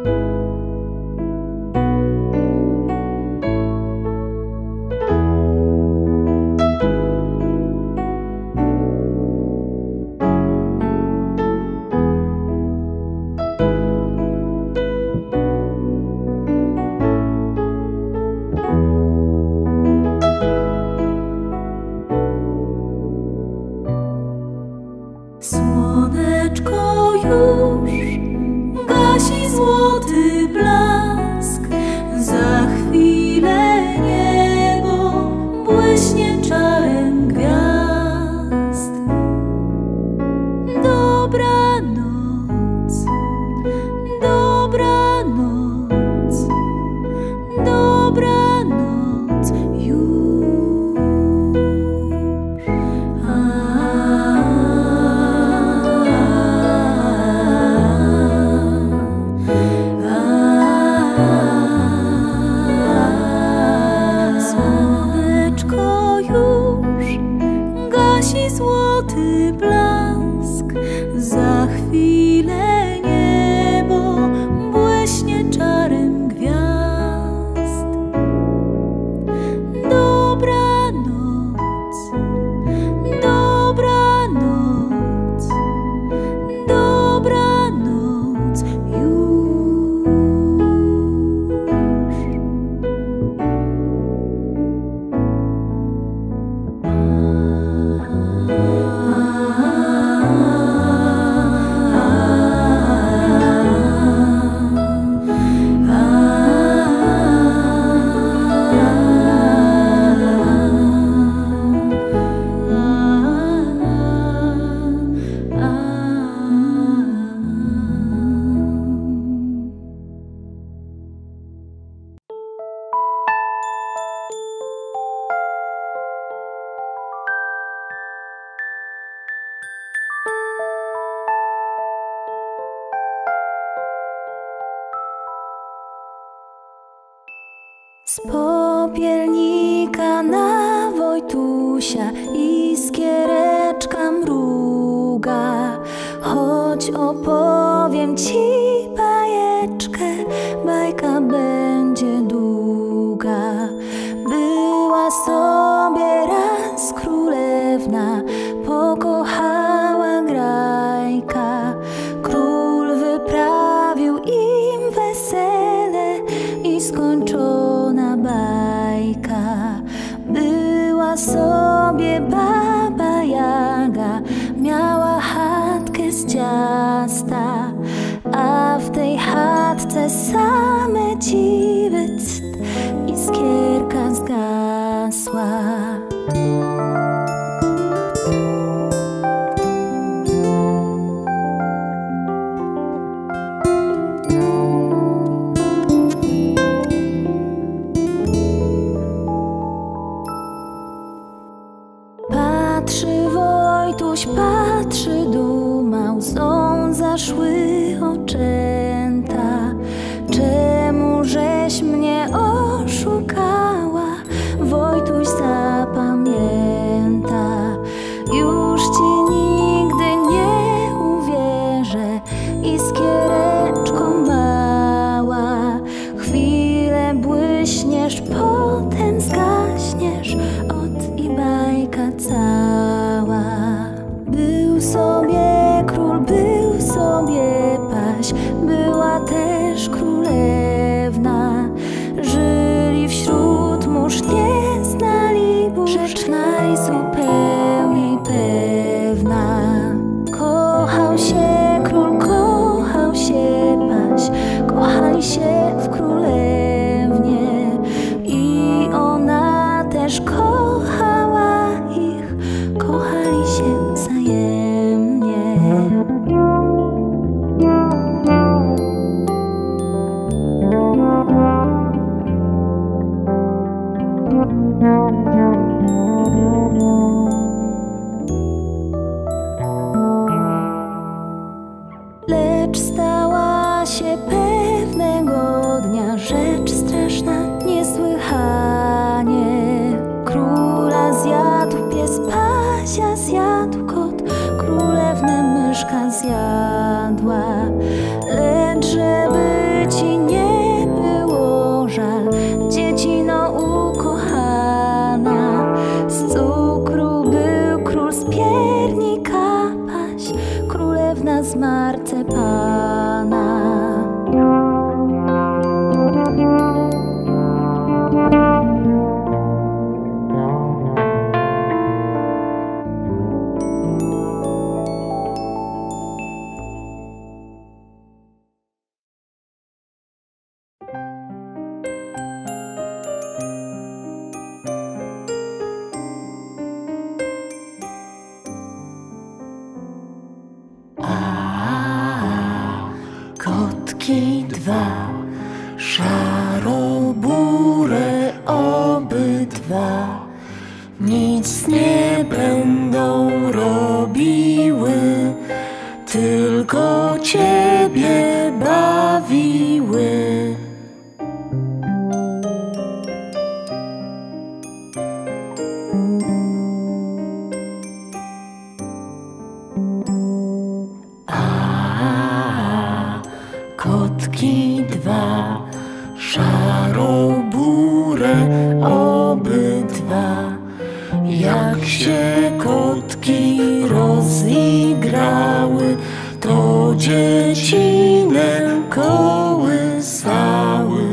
Słoneczko już gasi złoty blask, za chwilę niebo błyśnie czarem gwiazd. Dobranoc, dobranoc, dobranoc już. Słoneczko już gasi złoty blask, za chwilę niebo błyśnie czarem gwiazd. Dobranoc, dobranoc, dobranoc już. Z popielnika na Wojtusia iskiereczka mruga. Chodź opowiem ci bajeczkę, bajka będzie długa. Była sobie raz królewna, pokochała grajka. Król wyprawił im wesele i skończona bajka. Była sobie baba Jaga, miała chatkę z ciasta, a w tej chatce same dziwy, iskierka zgasła. Patrzy Wojtuś, patrzy, duma, łzą zaszły oczęta. Czemu żeś mnie oszukała? Wojtuś zapamięta. Już ci nigdy nie uwierzę, iskiereczko mała. Chwilę błyśniesz, potem zgaśniesz, ot i bajka cała. Był sobie król, był sobie paź, była też królewna. Żyli wśród mórz, nie znali Bóg, rzecz najzupełniej pewna. Kochał się król, kochał się paź, kochali się w królewnie i ona też kochała ich, kochali się wzajemnie. Lecz stała się pewnego dnia rzecz straszna niesłychanie. Króla zjadł pies, Pazia zjadł kot, królewnę myszka zjadła. Lecz żeby ci Kotki dwa, szarobure obydwa, nic nie będą robiły, tylko ciebie bawiły. Kotki dwa, szarobure obydwa, jak się kotki rozigrały, to dziecinę kołysały.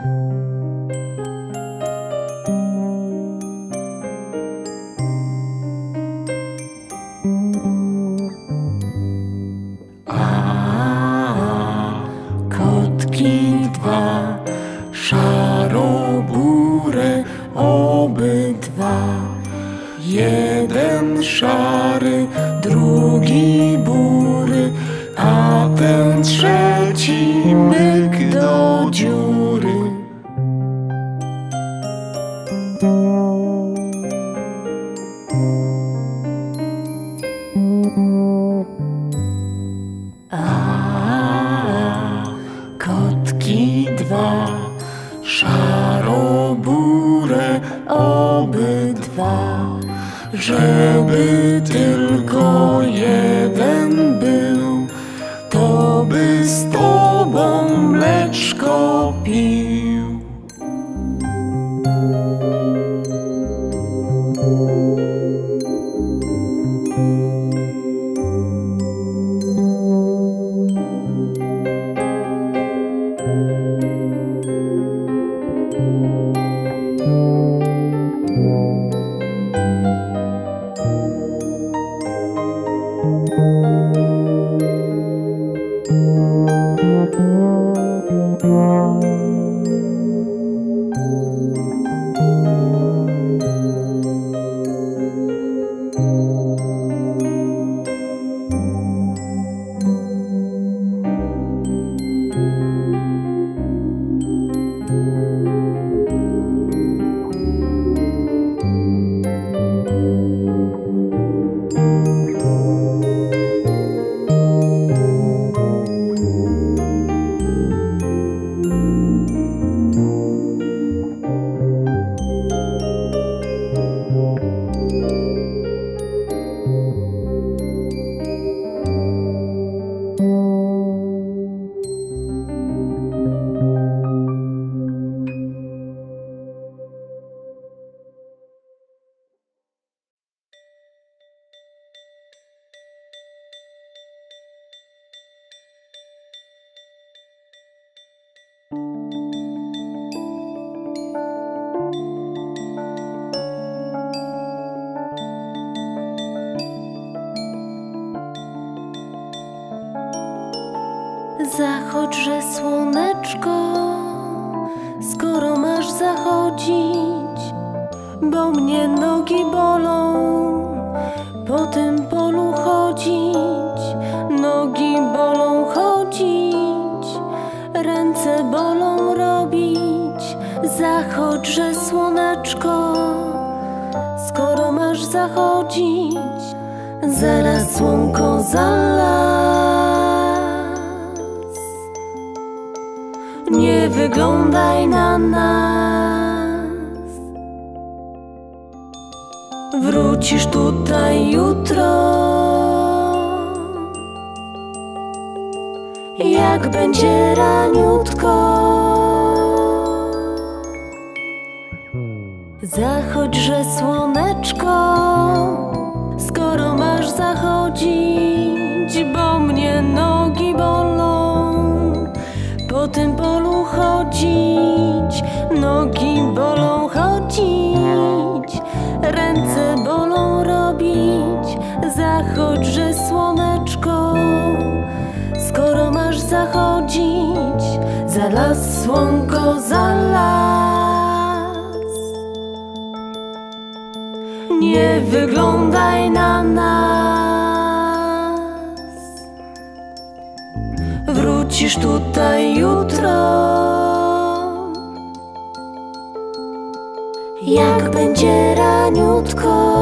Kotki dwa, szarobure obydwa, jeden szary, drugi bury, a ten trzeci myk do dziury. Kotki dwa, szarobure obydwa, żeby tylko jeden był, to by z tobą mleczko pił. Zachodźże słoneczko, skoro masz zachodzić, bo mnie nogi bolą po tym polu chodzić. Nogi bolą chodzić, ręce bolą robić. Zachodźże słoneczko, skoro masz zachodzić, zaraz słonko zalas. Nie wyglądaj na nas, wrócisz tutaj jutro, jak będzie raniutko. Zachodźże słoneczko, skoro masz zachodzić, bo mnie nogi bolą zachodzić, za las słonko, za las. Nie wyglądaj na nas, wrócisz tutaj jutro. Jak będzie raniutko.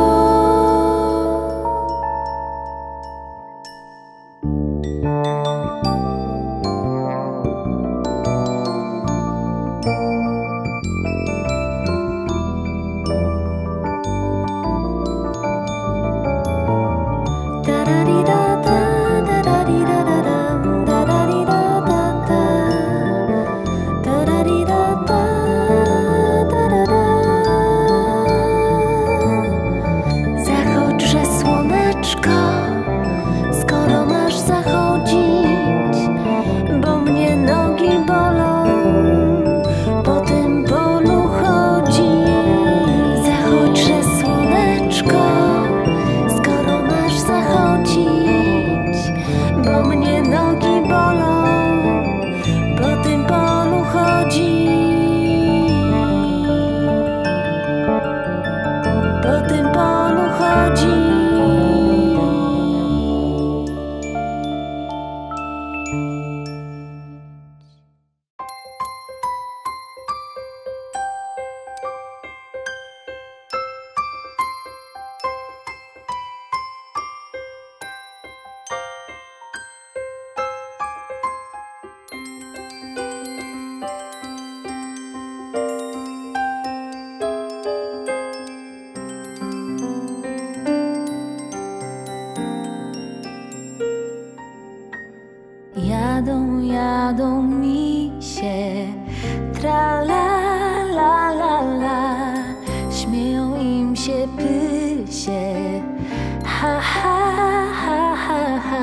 Jadą, jadą misie, tra la la la la, śmieją im się pysie, ha ha ha ha ha.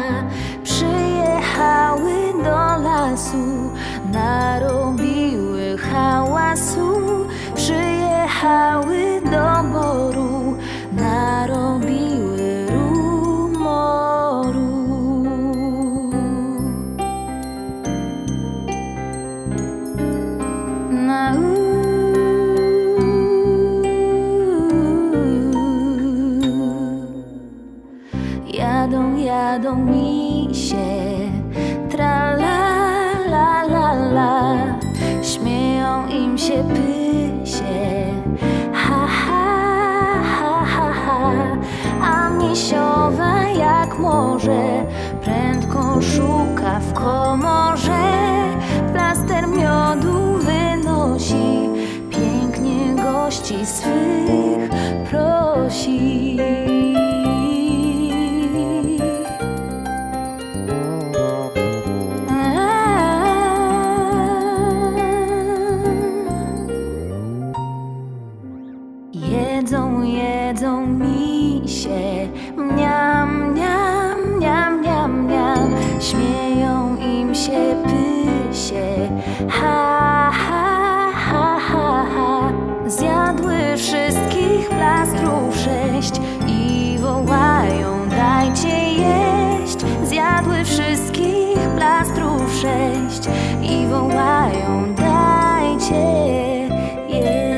Przyjechały do lasu, narobiły hałasu. Przyjechały do boru, narobiły rumoru. Jadą, jadą misie, tra la la la la, śmieją im się pysie, ha ha ha ha ha. A misiowa jak może, prędko szuka w komorze, plaster miodu wynosi, pięknie gości swych prosi. Jedzą, jedzą misie, mniam, mniam, mniam, mniam, mniam. Śmieją im się pysie, ha, ha, ha, ha, ha. Zjadły wszystkich plastrów 6 i wołają, dajcie jeść. Zjadły wszystkich plastrów 6 i wołają, dajcie jeść.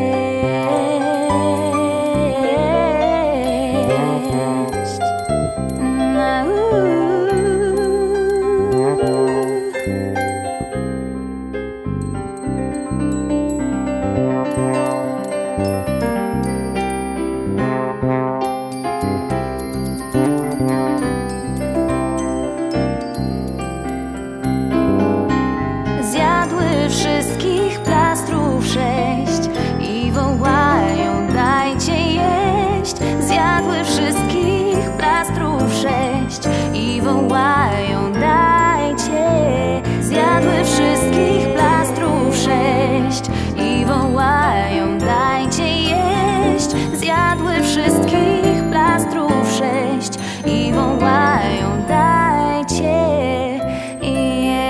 Wszystkich plastrów 6 i wołają, dajcie jeść. Zjadły wszystkich plastrów 6 i wołają, dajcie. Zjadły wszystkich plastrów 6 i wołają, dajcie jeść. Zjadły wszystkich plastrów 6 i wołają, dajcie jeść.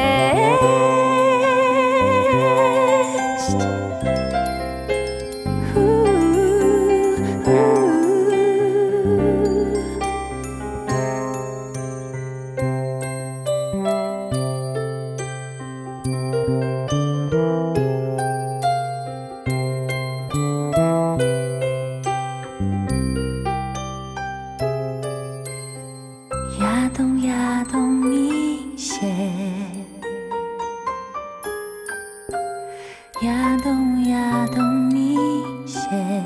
jadą misie.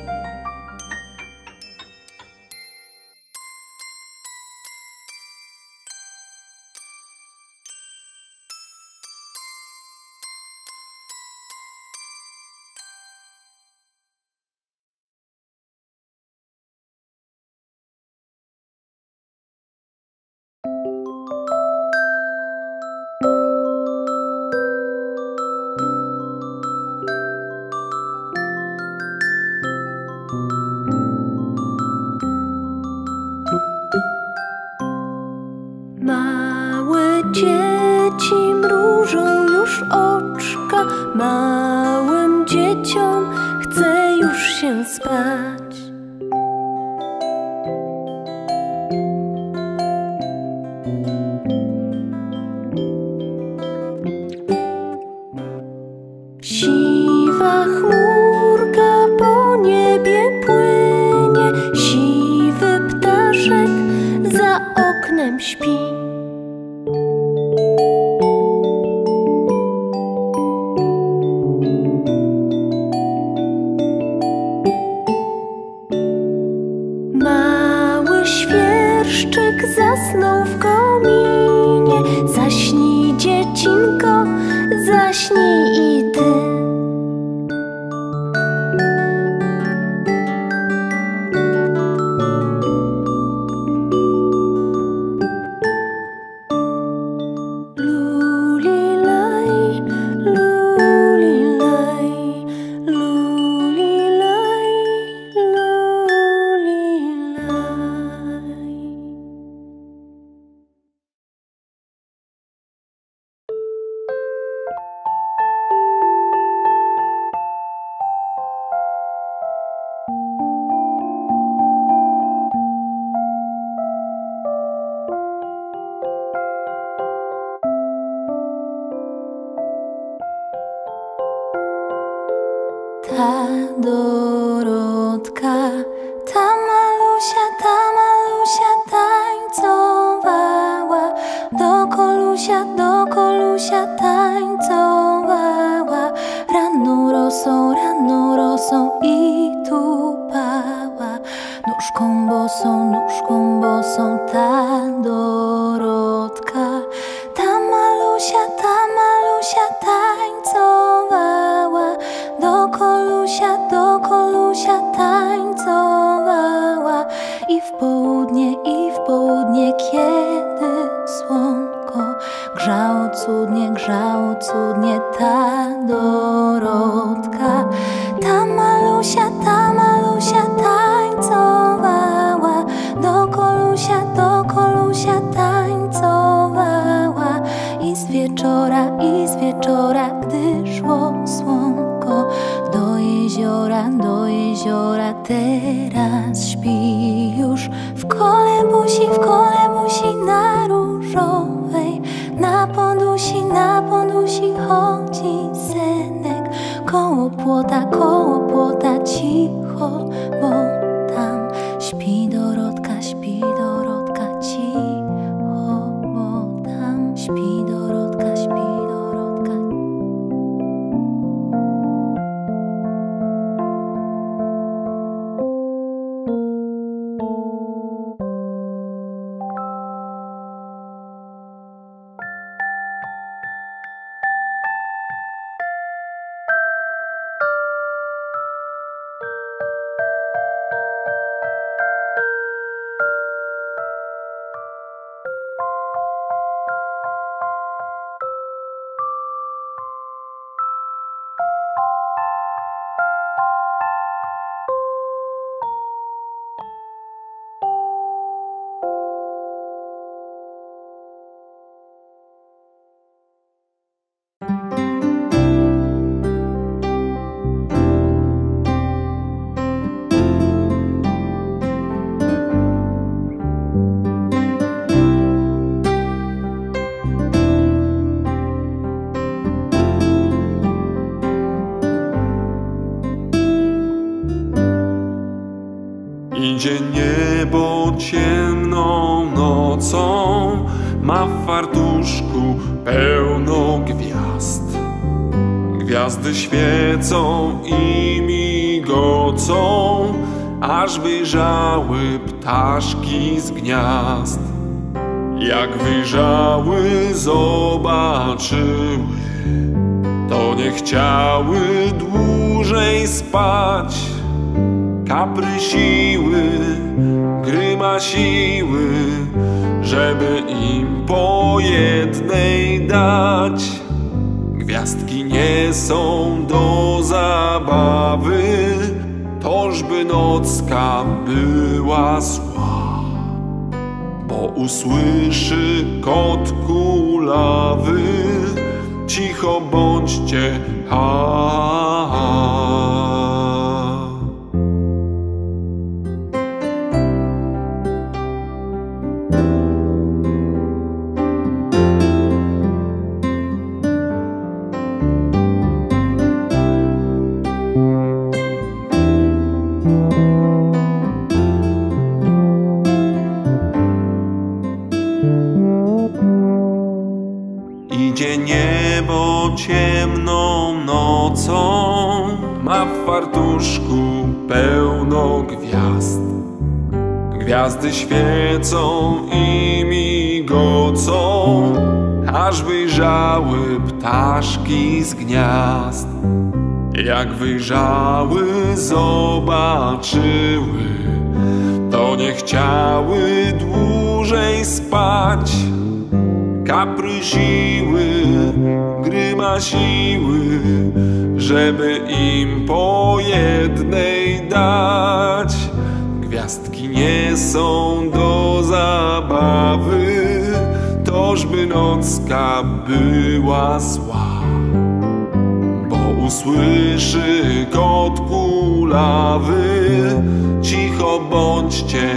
Małe dzieci mrużą już oczka, małym dzieciom chce już się spać. Siwa chmurka po niebie płynie, siwy ptaszek za oknem śpi. Mały świerszczyk zasnął w kominie, zaśnij dziecinko, zaśnij i ty. Ta Dorotka, ta malusia tańcowała, do kolusia tańcowała. Ranną rosą i tupała, nóżką bosą ta Dorotka. Ta malusia tańcowała, do kolusia tańcowała. I w południe, kiedy słonko grzało cudnie ta Dorotka. Ta malusia tańcowała, do kolusia tańcowała. I z wieczora, gdy szło słonko, do jeziora teraz śpi już. W kole busi na różowej, na podusi chodzi synek. Koło płota cicho, bo tam śpi Dorotka, cicho, bo tam śpi Dorotka. Idzie niebo ciemną nocą, ma w fartuszku pełno gwiazd. Gwiazdy świecą i migocą, aż wyjrzały ptaszki z gniazd. Jak wyjrzały, zobaczyły, to nie chciały dłużej spać. Kaprysiły, grymasiły, żeby im po jednej dać. Gwiazdki nie są do zabawy, tożby nocka była zła. Bo usłyszy kot kulawy, cicho bądźcie, Idzie niebo ciemną nocą, ma w fartuszku pełno gwiazd. Gwiazdy świecą i migocą, aż wyjrzały ptaszki z gniazd. Jak wyjrzały, zobaczyły, to nie chciały dłużej spać. Kaprysiły, grymasiły, żeby im po jednej dać. Gwiazdki nie są do zabawy, tożby nocka była zła. Bo usłyszy kot kulawy, cicho bądźcie,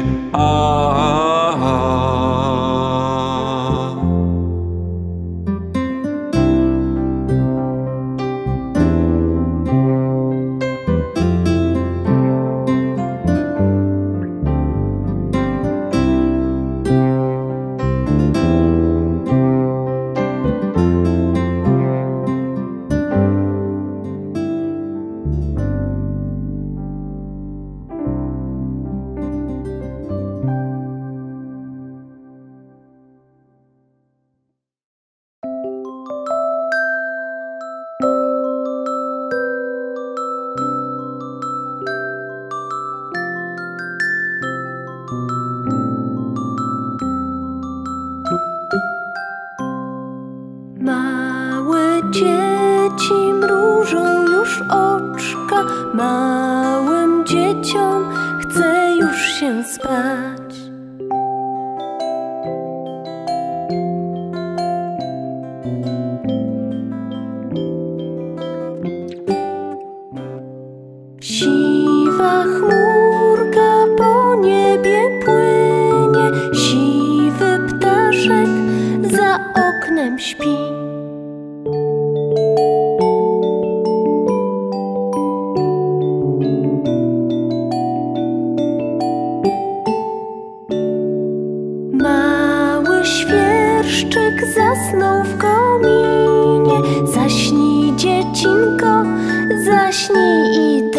Małe dzieci mrużą już oczka, małym dzieciom chce już się spać. Siwa chmurka po niebie płynie, siwy ptaszek za oknem śpi. Mały świerszczyk zasnął w kominie, zaśnij dziecinko, zaśnij i ty.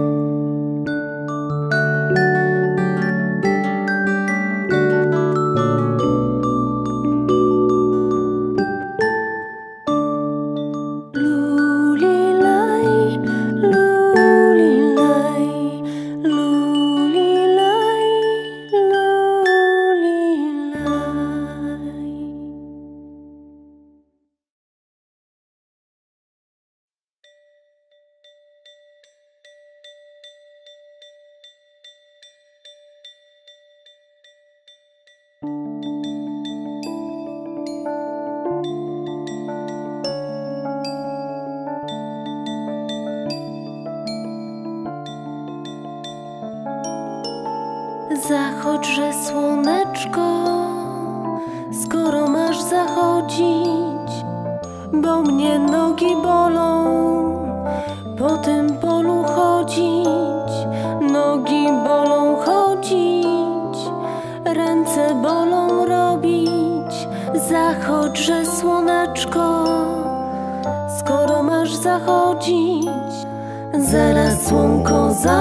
Zachodźże słoneczko, skoro masz zachodzić, bo mnie nogi bolą po tym polu chodzić. Nogi bolą chodzić, ręce bolą robić. Zachodźże słoneczko, skoro masz zachodzić, zaraz słonko za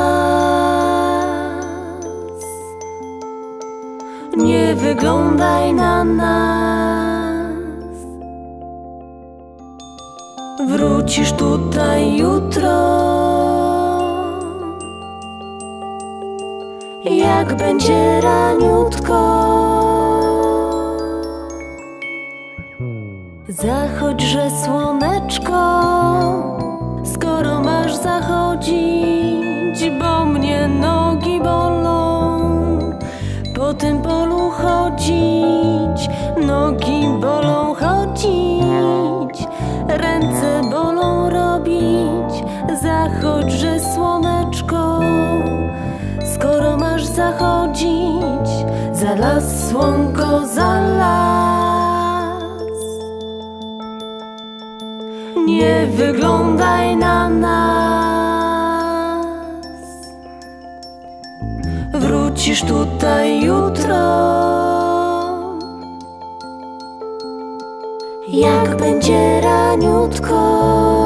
las. Nie wyglądaj na nas, wrócisz tutaj jutro. Jak będzie raniutko, zachodźże słoneczko, skoro masz zachodzić, bo mnie nogi bolą po tym polu chodzić. Nogi bolą chodzić, ręce bolą robić. Zachodźże słoneczko, skoro masz zachodzić, za las słonko za las. Nie wyglądaj na nas, wrócisz tutaj jutro. Jak będzie raniutko,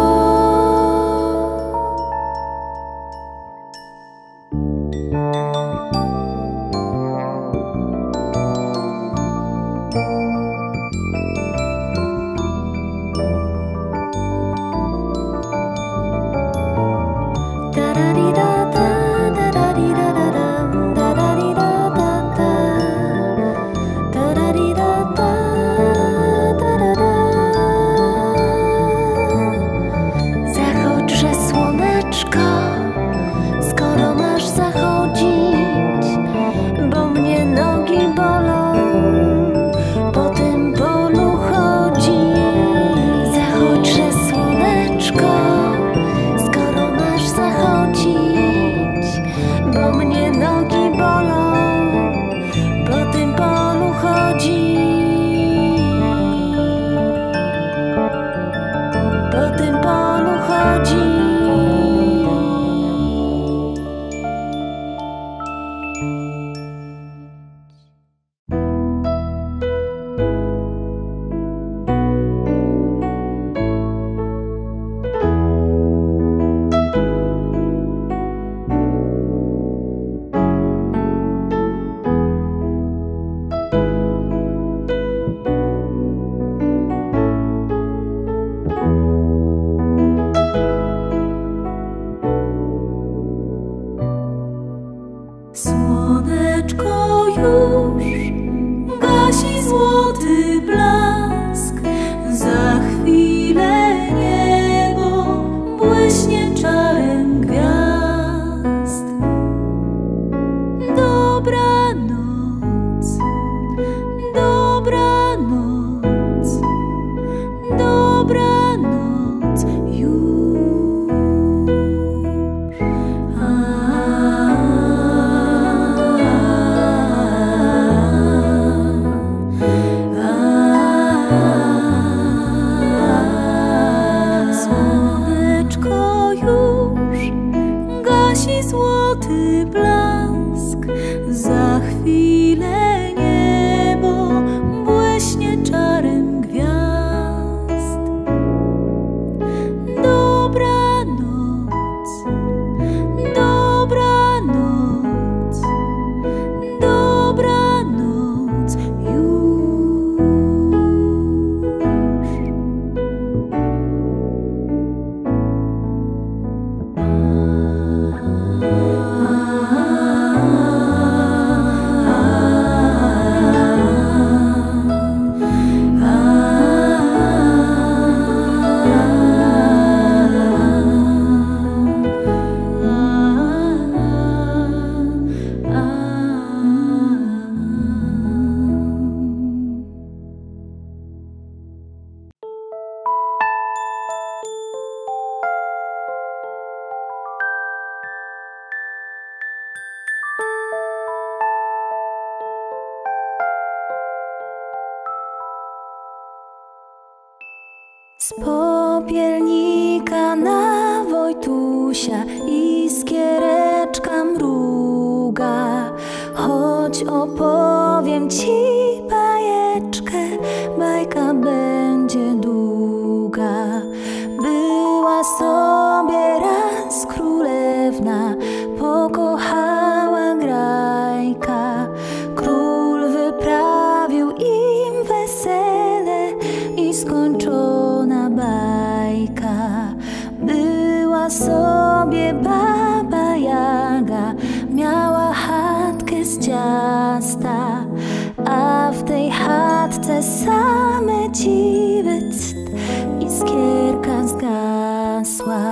słoneczko już gasi złoty blask. Za chwilę niebo błyśnie czarem gwiazd. Dobranoc, dobranoc, dobranoc już. Złoty blask, za chwilę niebo błyśnie czarem gwiazd. Dobranoc, dobranoc, dobranoc już. Z popielnika na Wojtusia iskiereczka mruga. Chodź opowiem ci bajeczkę, bajka będzie długa. bajka. Była sobie baba Jaga, miała chatkę z ciasta, a w tej chatce same dziwy, iskierka zgasła.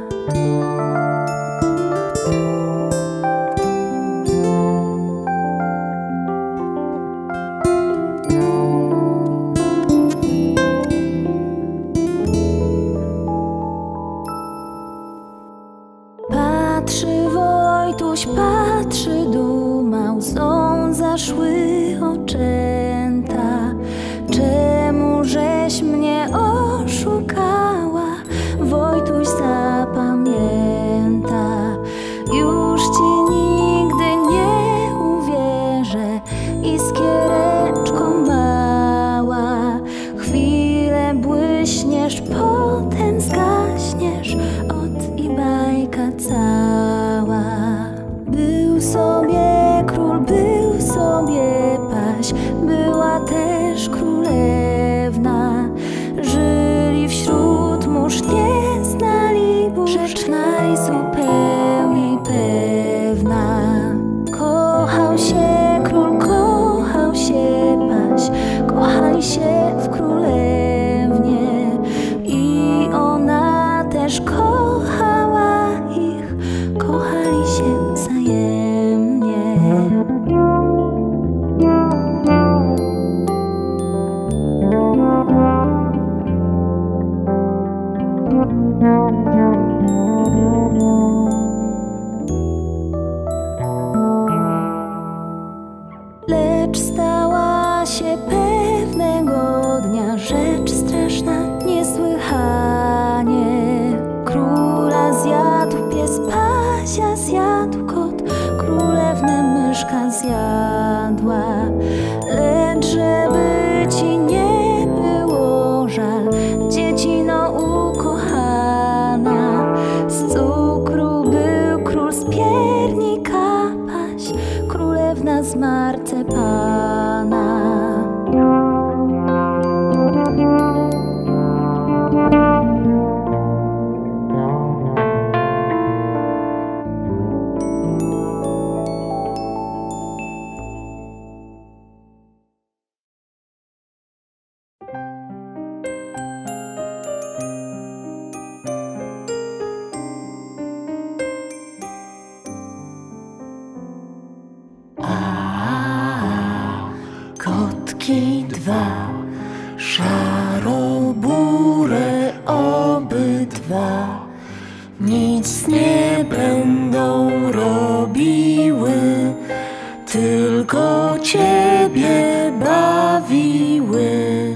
Patrzy Wojtuś, patrzy duma, łzą zaszły oczęta. Czemu żeś mnie oszukała? Wojtuś zapamięta. Już ci nigdy nie uwierzę, iskiereczko mała. Chwilę błyśniesz, potem zgaśniesz, i bajka cała. Był sobie król, był sobie paź, była też królewna. Żyli wśród mórz, nie znali burz, rzecz najzupełniej pewna. Kochał się król, kochał się paź, kochali się w królewnie i ona też kochała ich, kochali się wzajemnie. Lecz stała się pewnego dnia rzecz straszna niesłychanie. Króla zjadł pies, Pazia zjadł kot, królewnę myszka zjadła. Lecz żeby ci nie było żal, dziecino ukochana, z cukru był król, z piernika paź, królewna z marcepana. Kotki dwa, szarobure obydwa, nic nie będą robiły, tylko ciebie bawiły.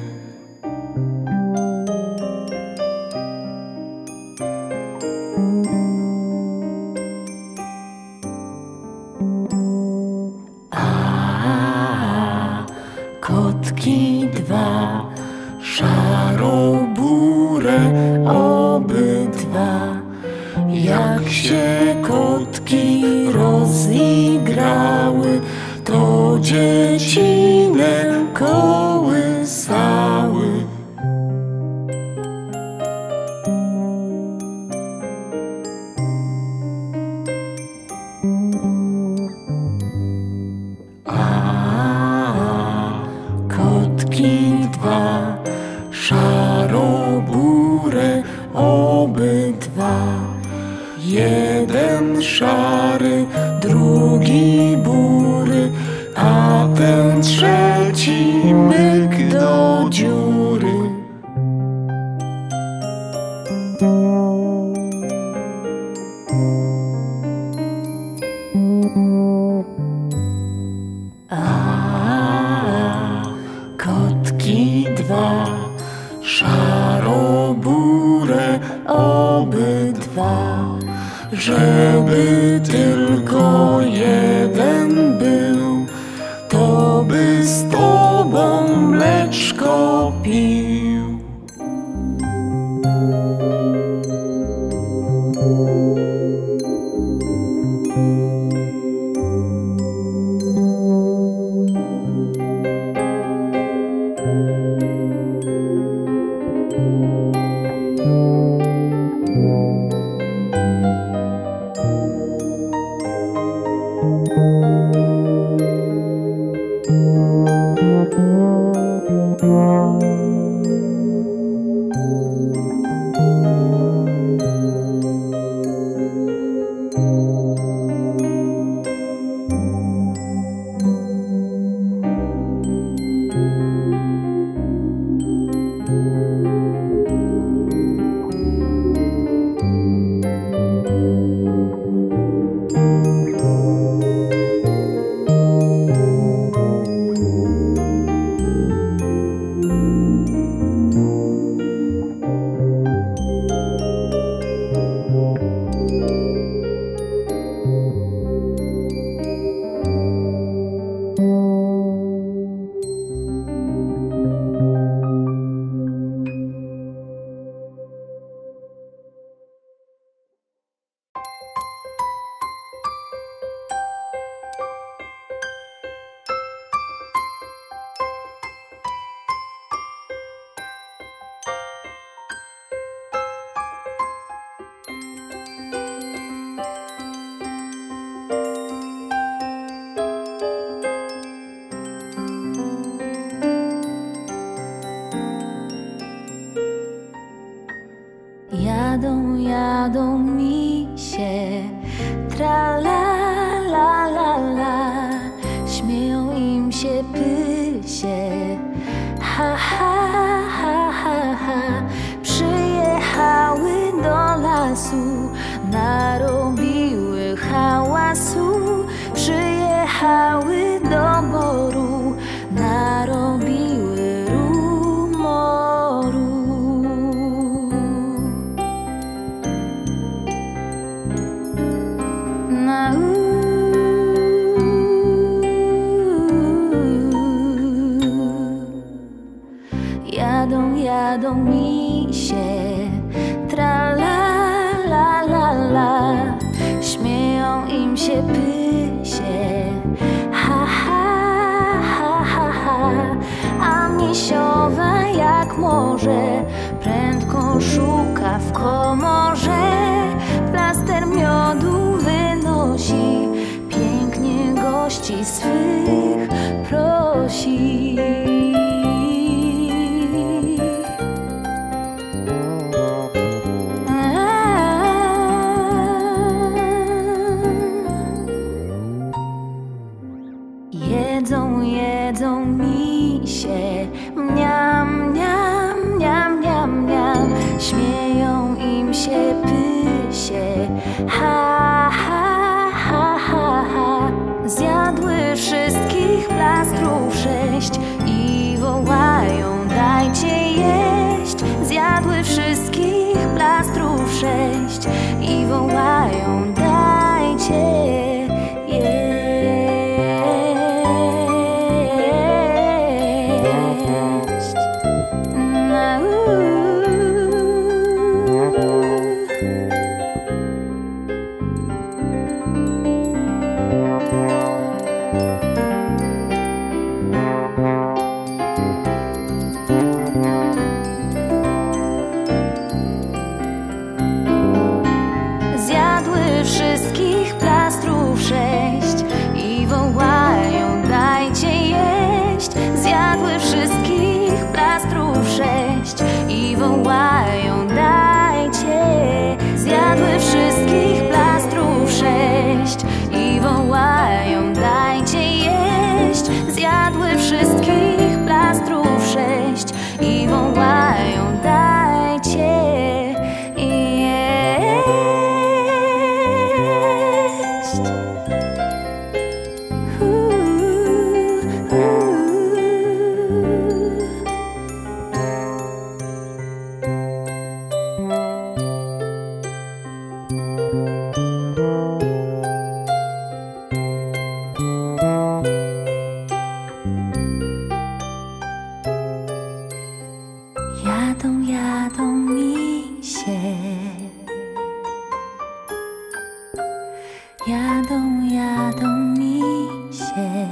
Kotki dwa, szarobure obydwa, jak się kotki rozigrały, to dziecinę kołysały. Kotki dwa, szarobure obydwa, jeden szary, drugi bury, a ten trzeci myk do dziury. Kotki dwa, szarobure obydwa, żeby tylko jeden był, to by z tobą mleczko pił. Jadą, jadą misie, tra la la la la. Śmieją im się pysie, ha ha ha ha ha. Przyjechały do lasu, narobiły hałasu. Przyjechały do boru, narobiły rumoru. Jadą, jadą misie, tra la la la la. Śmieją im się pysie, ha ha ha ha ha. A misiowa jak może prędko szuka w komorze. Plaster miodu wynosi, pięknie gości swych prosi. Jedzą, jedzą misie, mniam, mniam, mniam, mniam, mniam. Śmieją im się pysie, ha, ha, ha, ha, ha. Zjadły wszystkich plastrów 6 i wołają, dajcie jeść. Zjadły wszystkich plastrów 6 i wołają, dajcie jeść. Wszystkich plastrów 6 i wołają, dajcie jeść. Zjadły wszystkich plastrów 6 i wołają, dajcie. Zjadły wszystkich plastrów 6 i wołają, dajcie jeść. Zjadły wszystkich plastrów 6 i wołają, dajcie jeść. Jadą, jadą misie, jadą, jadą misie.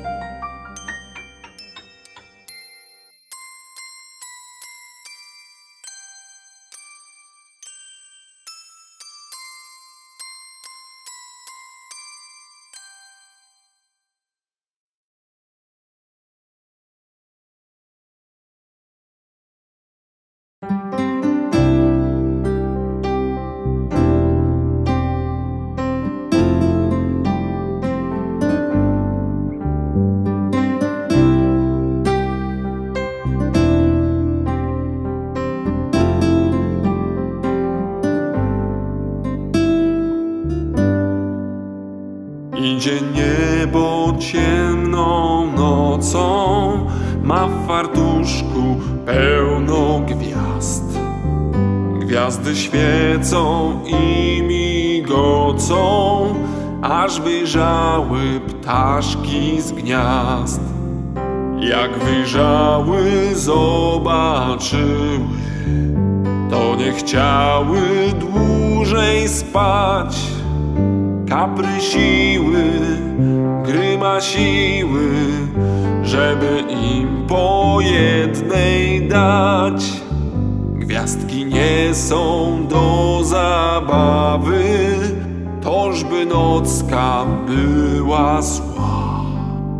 Idzie niebo ciemną nocą, ma w fartuszku pełno gwiazd. Gwiazdy świecą i migocą, aż wyjrzały ptaszki z gniazd. Jak wyjrzały, zobaczyły, to nie chciały dłużej spać. Kaprysiły, grymasiły, żeby im po jednej dać. Gwiazdki nie są do zabawy, tożby nocka była zła.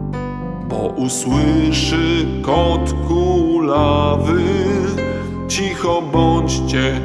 Bo usłyszy kot kulawy, cicho cicho bądźcie,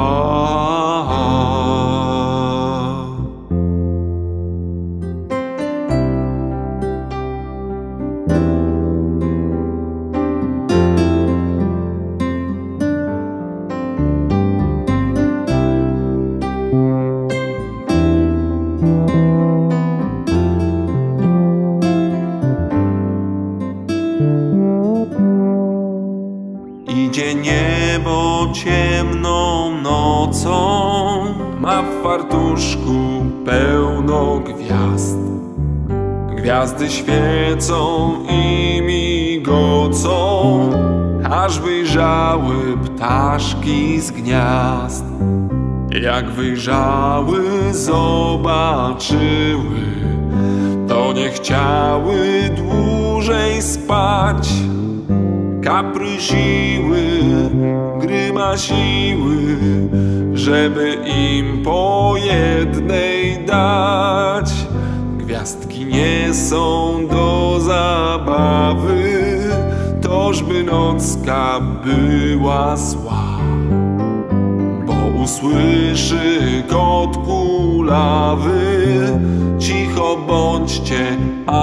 Idzie niebo ciemną nocą, ma w fartuszku pełno gwiazd. Gwiazdy świecą i migocą, aż wyjrzały ptaszki z gniazd. Jak wyjrzały, zobaczyły, to nie chciały dłużej spać. Kaprysiły, grymasiły, żeby im po jednej dać. Gwiazdki nie są do zabawy, tożby nocka była zła. Bo usłyszy kot kulawy, cicho bądźcie,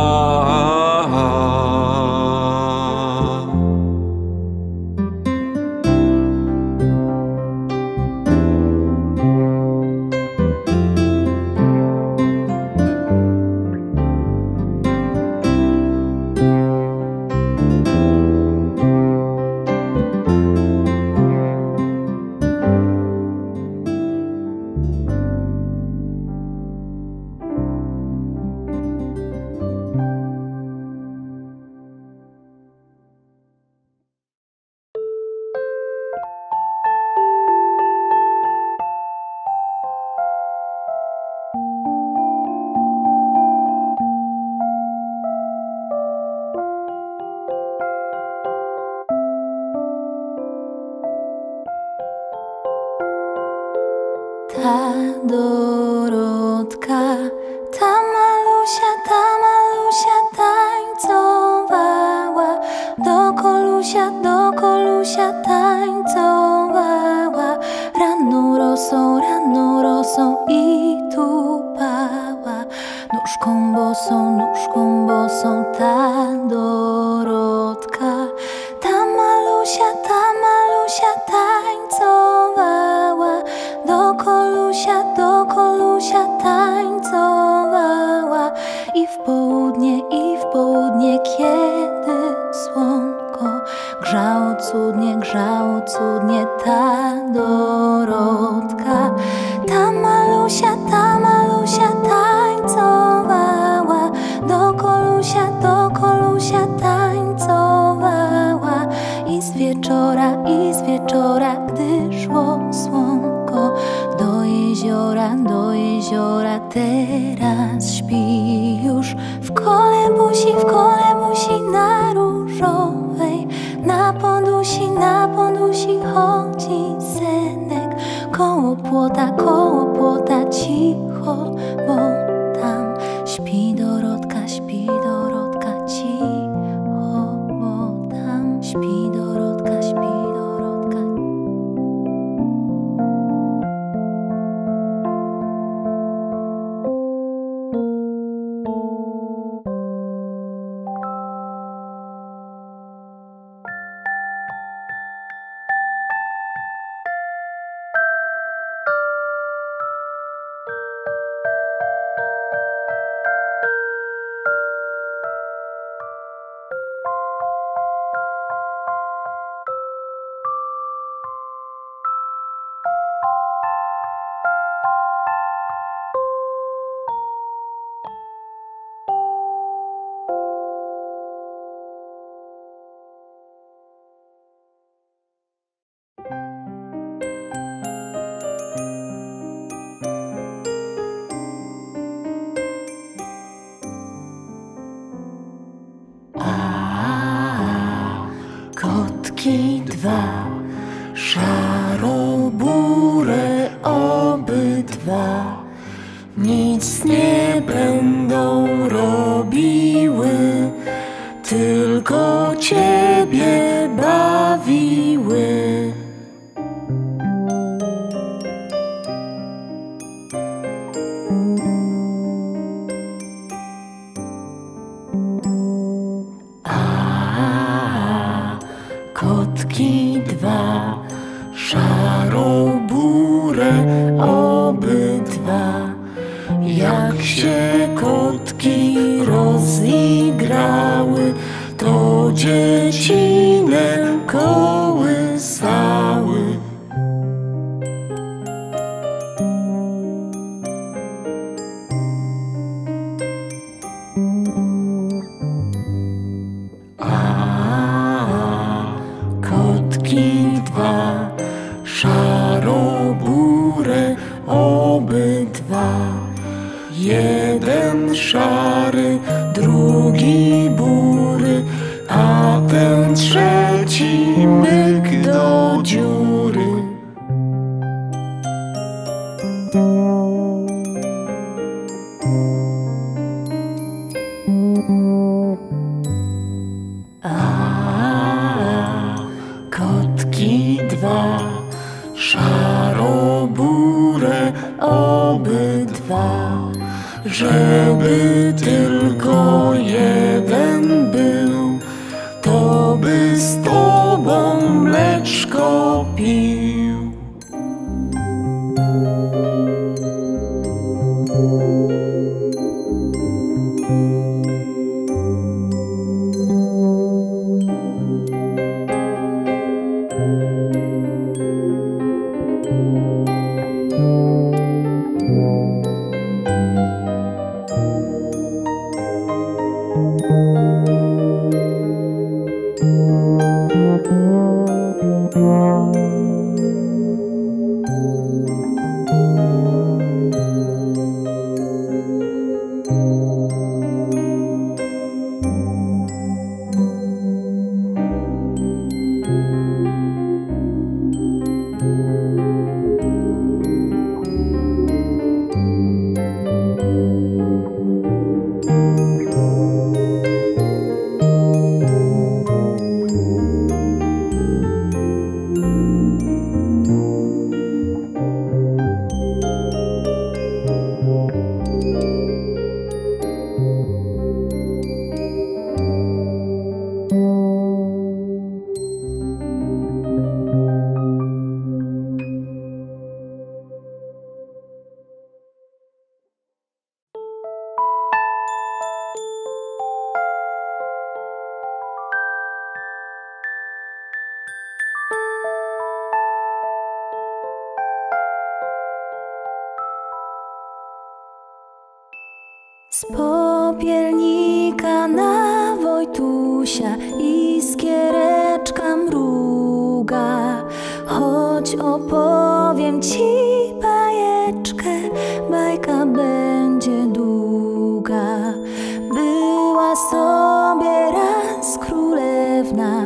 Ta Dorotka, ta malusia tańcowała, do kolusia tańcowała. Rano rosą i tupała, nóżką bosą ta Dorotka. Ta malusia tańcowała, do kolusia tańcowała. I w południe, kiedy słonko grzało cudnie ta Dorotka. Ta malusia tańcowała, do kolusia tańcowała. I z wieczora, gdy szło słonko, do jeziora teraz śpi już. W kolebusi na różowej, na podusi chodzi synek. Koło płota cicho, bo tam śpi Dorotka, cicho, bo tam śpi Dorotka. Kotki dwa, szarobure obydwa, nic nie będą robiły, tylko ciebie bawiły. Jak się kotki rozigrały, to dziecinę kołysały. Kotki dwa, szaro-bure obydwa. Jeden szary, drugi bury, a ten trzeci myk do dziury. Kotki dwa, szaro-bure obydwa. Żeby tylko jeden był, to by z tobą mleczko pił. Z popielnika na Wojtusia iskiereczka mruga. Choć opowiem ci bajeczkę, bajka będzie długa. Była sobie raz królewna,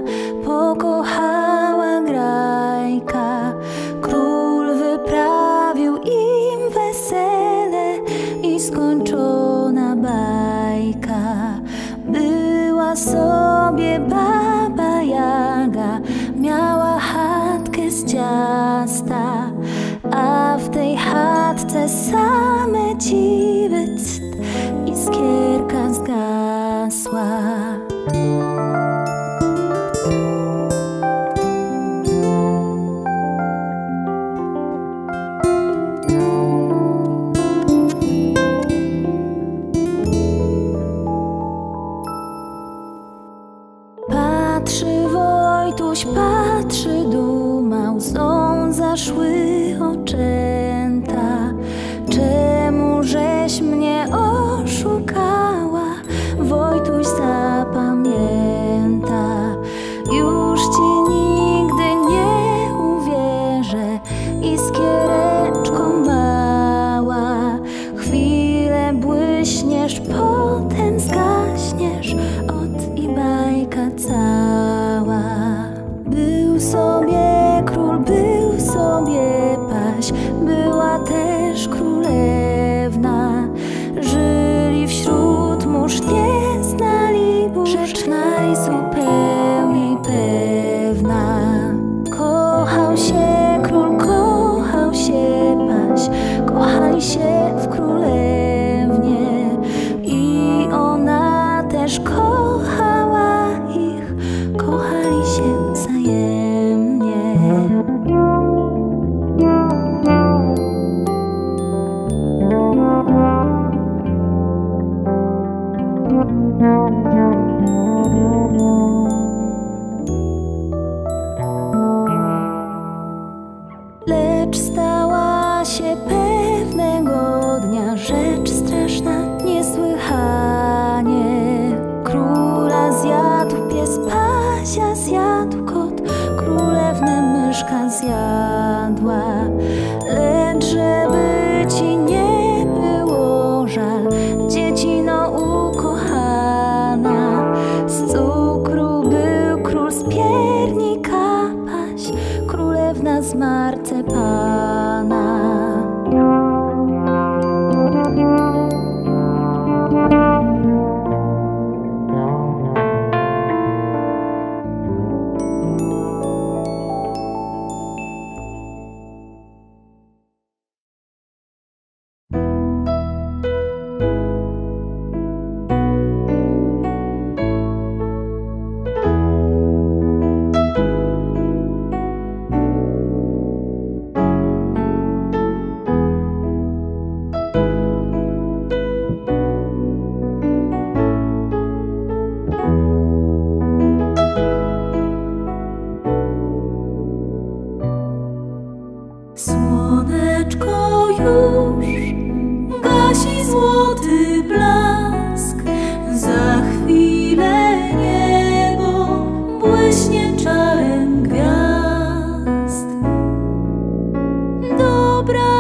pokochała grajka. Król wyprawił im wesele i skończona bajka. Była sobie baba Jaga, miała chatkę z ciasta, a w tej chatce same dziwy, iskierka zgasła. Patrzy Wojtuś, patrzy dumał, łzą zaszły oczęta. Czemu żeś mnie oszukała? Wojtuś zapamięta. Już ci nigdy nie uwierzę, iskiereczko mała. Chwilę błyśniesz, potem zgaśniesz, ot i bajka cała. Był sobie król, był sobie paź, była też królewna. Żyli wśród mórz, nie znali burz, rzecz najzupełniej pewna. Kochał się król, kochał Lecz stała się pewnego dnia rzecz straszna niesłychanie. Króla zjadł pies, Pazia zjadł kot, królewnę myszka zjadła. Lecz żeby ci nie było żal, dziecino ukochana, z cukru był król, z piernika paź, królewna z marcepana. Słoneczko już gasi złoty blask, za chwilę niebo błyśnie czarem gwiazd. Dobra